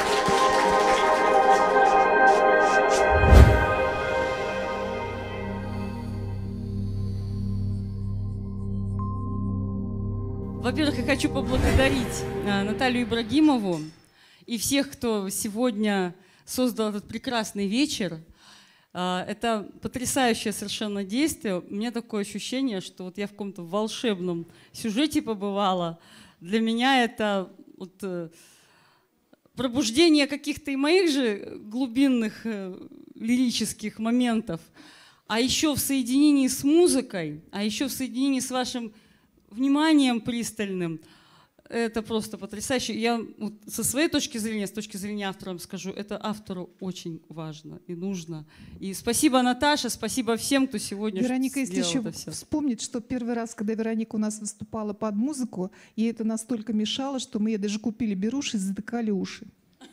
Во-первых, я хочу поблагодарить Наталью Ибрагимову и всех, кто сегодня создал этот прекрасный вечер. Это потрясающее совершенно действие. У меня такое ощущение, что вот я в каком-то волшебном сюжете побывала. Для меня это вот пробуждение каких-то и моих же глубинных лирических моментов, а еще в соединении с музыкой, а еще в соединении с вашим вниманием пристальным. Это просто потрясающе. Я вот со своей точки зрения, с точки зрения автора скажу, это автору очень важно и нужно. И спасибо, Наташа, спасибо всем, кто сегодня Вероника, если еще это все. вспомнить, что первый раз, когда Вероника у нас выступала под музыку, ей это настолько мешало, что мы ей даже купили беруши и затыкали уши.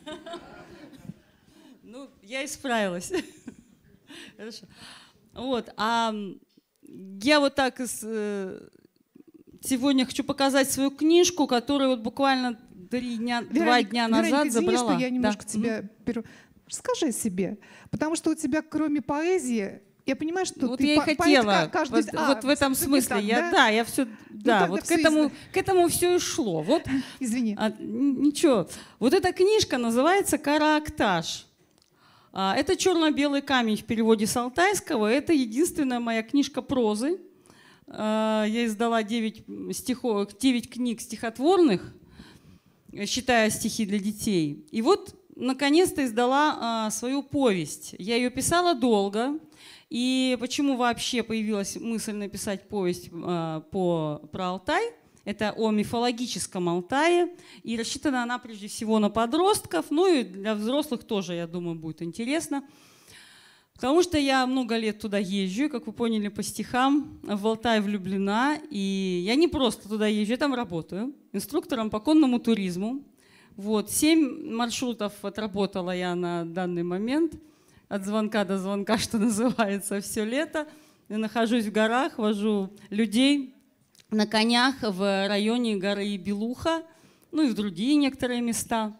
Ну, я исправилась. Хорошо. Вот, а я вот так сегодня хочу показать свою книжку, которую вот буквально 2 дня назад извини, забрала. Что я немножко тебя... Расскажи о себе. Потому что у тебя, кроме поэзии, я понимаю, что вот ты я и хотела. каждый... Вот в этом смысле. Так, я все... Да, вот к этому все и шло. Вот, извини. Ничего. Вот эта книжка называется «Караакташ». Это «Черно-белый камень» в переводе с алтайского. Это единственная моя книжка прозы. Я издала 9 книг стихотворных, считая стихи для детей. И вот, наконец-то, издала свою повесть. Я ее писала долго. И почему вообще появилась мысль написать повесть про Алтай? Это о мифологическом Алтае. И рассчитана она прежде всего на подростков. Ну и для взрослых тоже, я думаю, будет интересно. Потому что я много лет туда езжу, как вы поняли по стихам, в Алтай влюблена. И я не просто туда езжу, я там работаю инструктором по конному туризму. Вот, 7 маршрутов отработала я на данный момент. От звонка до звонка, что называется, все лето. Я нахожусь в горах, вожу людей на конях в районе горы Белуха, ну и в другие некоторые места.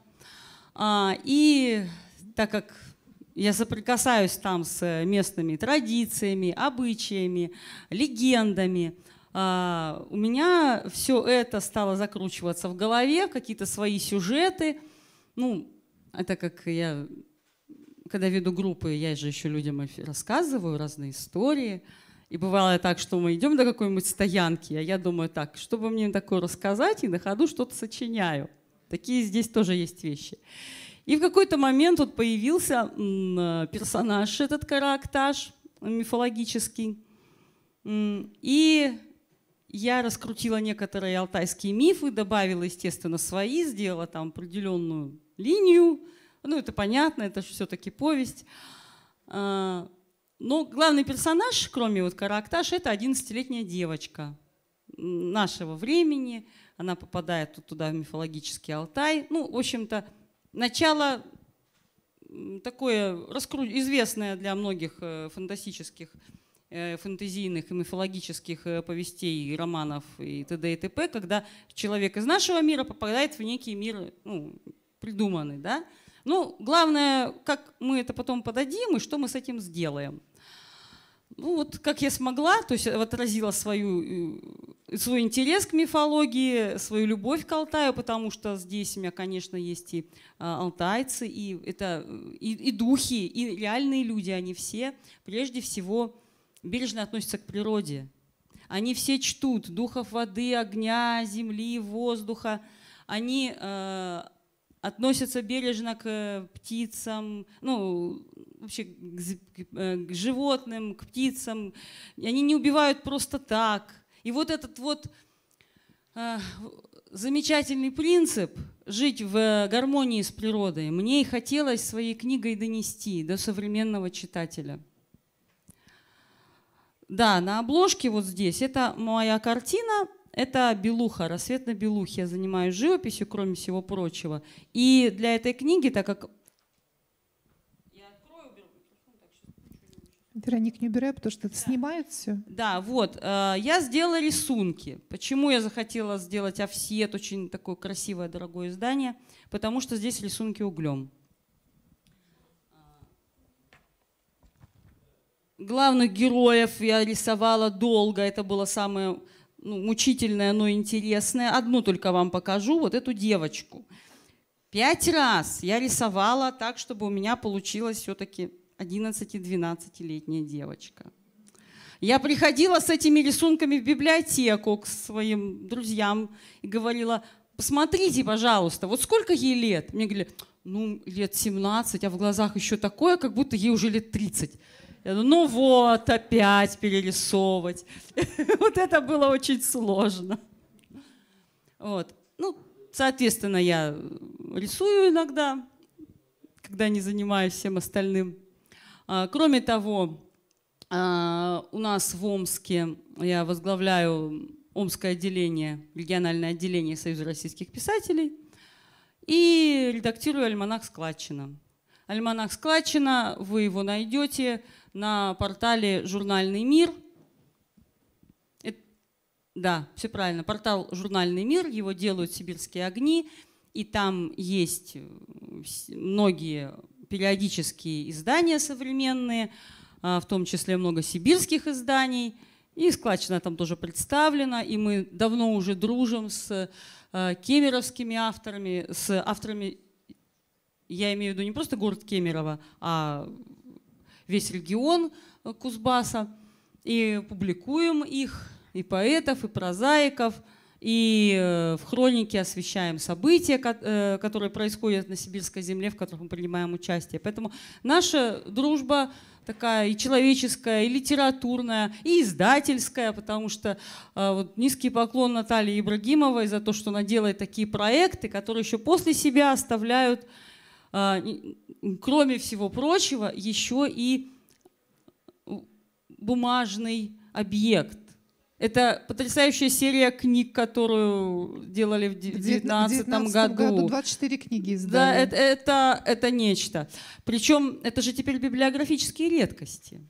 И так как я соприкасаюсь там с местными традициями, обычаями, легендами, у меня все это стало закручиваться в голове, какие-то свои сюжеты. Ну, это как я, когда веду группы, я же еще людям рассказываю разные истории. И бывало так, что мы идем до какой-нибудь стоянки, а я думаю так, чтобы мне такое рассказать, и на ходу что-то сочиняю. Такие здесь тоже есть вещи. И в какой-то момент вот появился персонаж, этот Караакташ мифологический. И я раскрутила некоторые алтайские мифы, добавила, естественно, свои, сделала там определенную линию. Ну, это понятно, это же все-таки повесть. Но главный персонаж, кроме вот Караакташ, это 11-летняя девочка нашего времени. Она попадает туда в мифологический Алтай. Ну, в общем-то, начало такое известное для многих фантастических, фэнтезийных и мифологических повестей, романов и т.д. и т.п., когда человек из нашего мира попадает в некий мир, ну, придуманный. Да? Ну, главное, как мы это потом подадим и что мы с этим сделаем. Ну, вот как я смогла, то есть отразила свой интерес к мифологии, свою любовь к Алтаю, потому что здесь у меня, конечно, есть и алтайцы, и духи, и реальные люди, они все, прежде всего, бережно относятся к природе. Они все чтут духов воды, огня, земли, воздуха. Они относятся бережно к птицам, ну, вообще к животным, к птицам. И они не убивают просто так. И вот этот вот замечательный принцип жить в гармонии с природой мне и хотелось своей книгой донести до современного читателя. Да, на обложке вот здесь это моя картина, это белуха, рассвет на белухе. Я занимаюсь живописью, кроме всего прочего. И для этой книги, так как... Я открою, уберу микрофон. Вероник, не убирай, потому что это снимает все. Да, вот. Я сделала рисунки. Почему я захотела сделать офсет, очень такое красивое, дорогое издание? Потому что здесь рисунки углем. Главных героев я рисовала долго, это было самое мучительное, но интересное. Одну только вам покажу, вот эту девочку. 5 раз я рисовала так, чтобы у меня получилась все-таки 11-12-летняя девочка. Я приходила с этими рисунками в библиотеку к своим друзьям и говорила: посмотрите, пожалуйста, вот сколько ей лет? Мне говорили: ну, лет 17, а в глазах еще такое, как будто ей уже лет 30. Я думаю, ну вот, опять перерисовывать. Вот это было очень сложно. Вот. Ну, соответственно, я рисую иногда, когда не занимаюсь всем остальным. Кроме того, у нас в Омске я возглавляю Омское отделение, региональное отделение Союза российских писателей и редактирую альманах «Складчина». Альманах «Складчина», вы его найдете на портале «Журнальный мир». Да, все правильно, портал «Журнальный мир», его делают «Сибирские огни», и там есть многие периодические издания современные, в том числе много сибирских изданий, и «Складчина» там тоже представлена, и мы давно уже дружим с кемеровскими авторами, с авторами, я имею в виду не просто город Кемерово, а весь регион Кузбасса, и публикуем их, и поэтов, и прозаиков, и в хронике освещаем события, которые происходят на сибирской земле, в которых мы принимаем участие. Поэтому наша дружба такая и человеческая, и литературная, и издательская, потому что вот низкий поклон Наталье Ибрагимовой за то, что она делает такие проекты, которые еще после себя оставляют, кроме всего прочего, еще и бумажный объект. Это потрясающая серия книг, которую делали в 2019 году. 24 книги издали. Да, это нечто. Причем это же теперь библиографические редкости.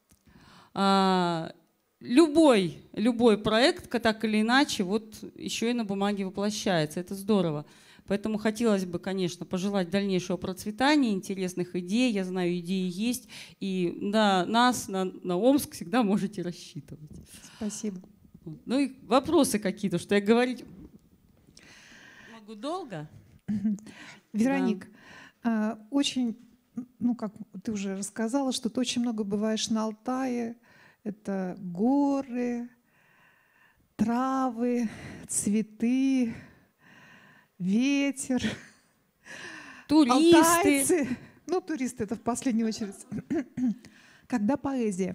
Любой проект, так или иначе, вот еще и на бумаге воплощается. Это здорово. Поэтому хотелось бы, конечно, пожелать дальнейшего процветания, интересных идей. Я знаю, идеи есть. И на нас, на Омск всегда можете рассчитывать. Спасибо. Ну и вопросы какие-то, что я говорить могу долго? Вероник, очень, как ты уже рассказала, что ты очень много бываешь на Алтае. Это горы, травы, цветы, ветер, туристы. Алтайцы. Ну, туристы — это в последнюю очередь. Когда поэзия?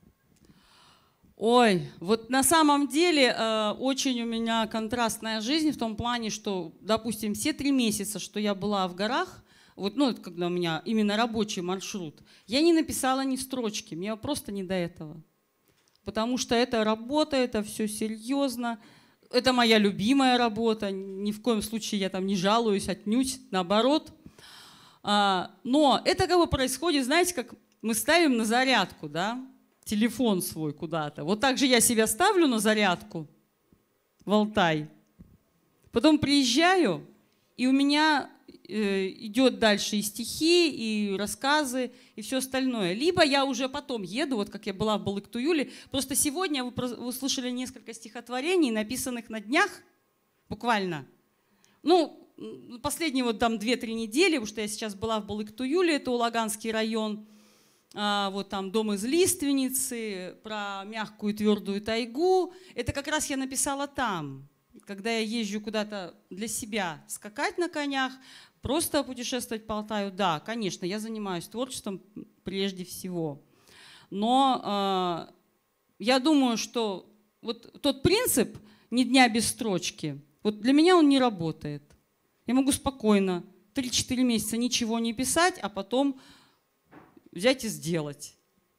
Ой, вот на самом деле очень у меня контрастная жизнь в том плане, что, допустим, все 3 месяца, что я была в горах, вот, когда у меня именно рабочий маршрут, я не написала ни строчки, мне просто не до этого. Потому что это работа, это все серьезно. Это моя любимая работа, ни в коем случае я там не жалуюсь, отнюдь, наоборот. Но это как бы происходит, знаете, как мы ставим на зарядку, да, телефон свой куда-то. Вот так же я себя ставлю на зарядку в Алтай. Потом приезжаю, и у меня идет дальше и стихи, и рассказы, и все остальное. Либо я уже потом еду, вот как я была в Балык-Туюле. Просто сегодня вы слышали несколько стихотворений, написанных на днях, буквально. Ну, последние вот там 2-3 недели, потому что я сейчас была в Балык-Туюле, это Улаганский район, вот там дом из лиственницы, про мягкую твердую тайгу. Это как раз я написала там, когда я езжу куда-то для себя скакать на конях, просто путешествовать по Алтаю. Да, конечно, я занимаюсь творчеством прежде всего. Но я думаю, что вот тот принцип «ни дня без строчки», вот для меня он не работает. Я могу спокойно 3-4 месяца ничего не писать, а потом взять и сделать.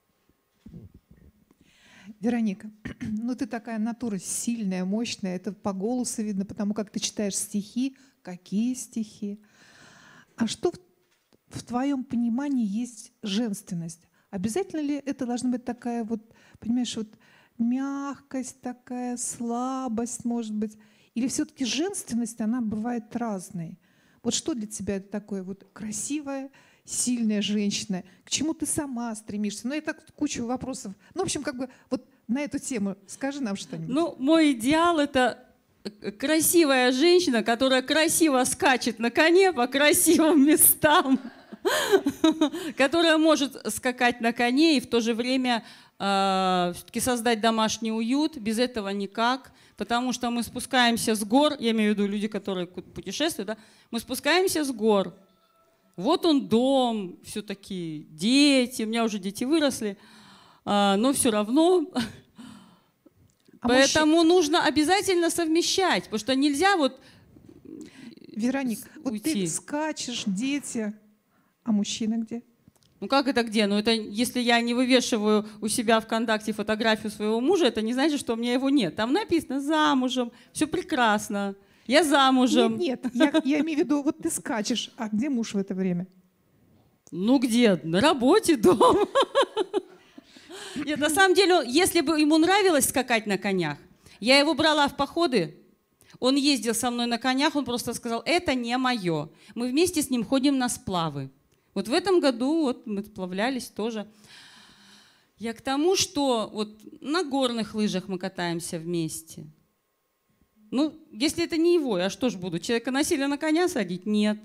Вероника, ну ты такая натура сильная, мощная, это по голосу видно, потому как ты читаешь стихи. Какие стихи? А что в твоем понимании есть женственность? Обязательно ли это должна быть такая вот, понимаешь, вот мягкость такая, слабость, может быть? Или все-таки женственность, она бывает разной? Вот что для тебя это такое вот красивая, сильная женщина? К чему ты сама стремишься? Ну, и так кучу вопросов. Ну, в общем, как бы вот на эту тему скажи нам что-нибудь. Ну, мой идеал — это красивая женщина, которая красиво скачет на коне по красивым местам, которая может скакать на коне и в то же время все-таки создать домашний уют. Без этого никак. Потому что мы спускаемся с гор, я имею в виду люди, которые путешествуют, да, мы спускаемся с гор. Вот он дом, все-таки дети, у меня уже дети выросли, но все равно. Поэтому нужно обязательно совмещать, потому что нельзя вот Вероника, вот ты скачешь, дети, а мужчина где? Ну как это где? Ну это если я не вывешиваю у себя ВКонтакте фотографию своего мужа, это не значит, что у меня его нет. Там написано «замужем», все прекрасно, я замужем. Нет, я имею в виду, вот ты скачешь, а где муж в это время? Ну где? На работе, дома. Нет, на самом деле, если бы ему нравилось скакать на конях, я его брала в походы, он ездил со мной на конях, он просто сказал: это не мое. Мы вместе с ним ходим на сплавы. Вот в этом году вот мы сплавлялись тоже. Я к тому, что вот на горных лыжах мы катаемся вместе. Ну, если это не его, я что ж буду, человека насильно на коня садить? Нет.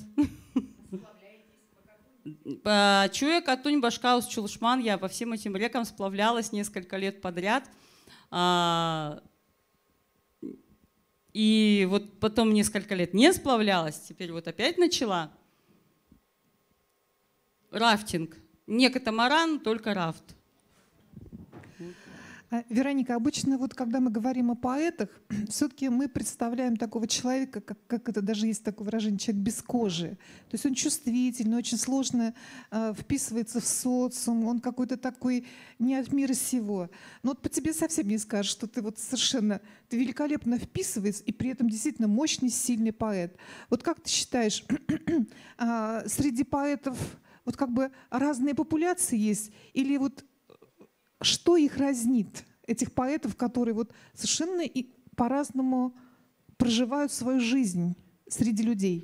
По Чуя, Катунь, Башкаус, Чулышман я по всем этим рекам сплавлялась несколько лет подряд. И вот потом несколько лет не сплавлялась, теперь вот опять начала. Рафтинг. Не катамаран, только рафт. Вероника, обычно вот когда мы говорим о поэтах, все-таки мы представляем такого человека, как это даже есть такое выражение, человек без кожи. То есть он чувствительный, очень сложно вписывается в социум, он какой-то такой не от мира сего. Но вот по тебе совсем не скажешь, что ты вот совершенно, ты великолепно вписываешься и при этом действительно мощный, сильный поэт. Вот как ты считаешь, среди поэтов вот как бы разные популяции есть, или вот что их разнит, этих поэтов, которые вот совершенно и по-разному проживают свою жизнь среди людей?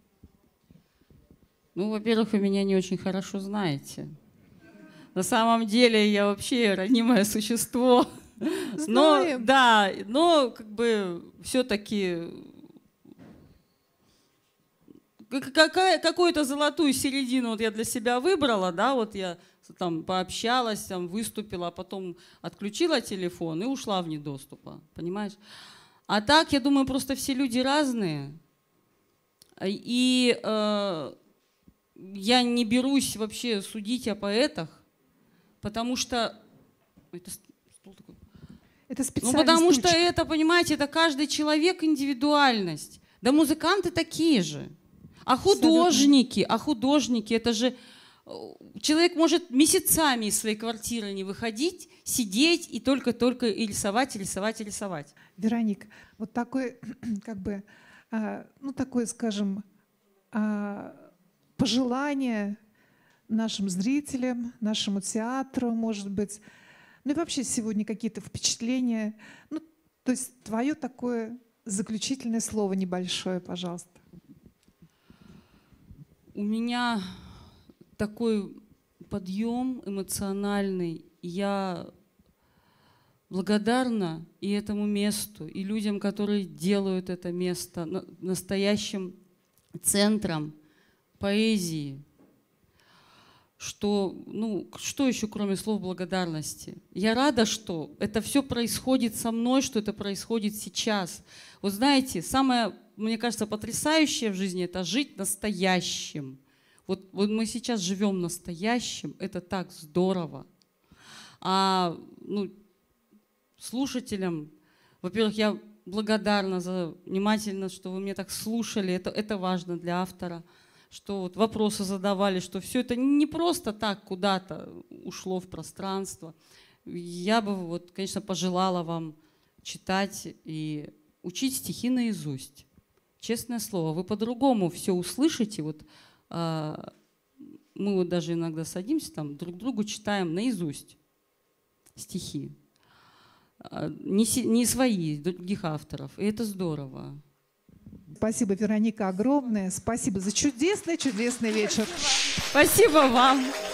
Ну, во-первых, вы меня не очень хорошо знаете. На самом деле я вообще ранимое существо. Знаем. Но как бы все-таки какую-то золотую середину вот я для себя выбрала, да, вот я там пообщалась, там выступила, а потом отключила телефон и ушла вне доступа, понимаешь? А так, я думаю, просто все люди разные, и я не берусь вообще судить о поэтах, потому что это стул такой. Это специальный потому стульчик. что это, понимаете, это каждый человек индивидуальность. Да музыканты такие же. А художники, это же человек может месяцами из своей квартиры не выходить, сидеть и только и рисовать, и рисовать, и рисовать. Вероника, вот такой, как бы, ну такой, скажем, пожелания нашим зрителям, нашему театру, может быть. Ну и вообще сегодня какие-то впечатления. Ну, то есть твое такое заключительное слово небольшое, пожалуйста. У меня такой подъем эмоциональный. Я благодарна и этому месту, и людям, которые делают это место настоящим центром поэзии. Что еще, кроме слов благодарности? Я рада, что это все происходит со мной, что это происходит сейчас. Вот знаете, самое, мне кажется, потрясающее в жизни — это жить настоящим. Вот мы сейчас живем настоящим, это так здорово. Слушателям, во-первых, я благодарна за внимательно, что вы меня так слушали, это важно для автора, что вот вопросы задавали, что все это не просто так куда-то ушло в пространство. Я бы, конечно, пожелала вам читать и учить стихи наизусть. Честное слово, вы по-другому все услышите. Мы даже иногда садимся, там, друг другу читаем наизусть стихи. Не свои, других авторов. И это здорово. Спасибо, Вероника, огромное. Спасибо за чудесный вечер. Спасибо вам.